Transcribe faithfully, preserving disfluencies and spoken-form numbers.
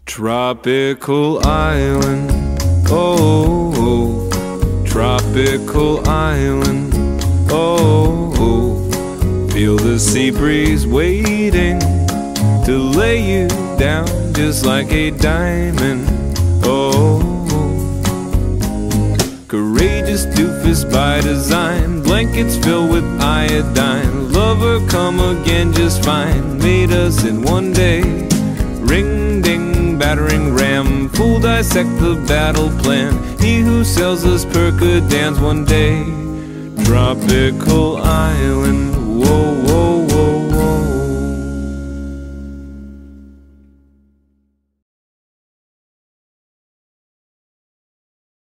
Tropical island, oh, oh. Tropical island, oh, oh. Feel the sea breeze waiting to lay you down just like a diamond, oh, oh. Courageous doofus by design, blankets filled with iodine. Lover come again just fine, made us in one day. Ring ding battering ram, fool dissect the battle plan. He who sells us percadans one day. Tropical island, whoa, whoa.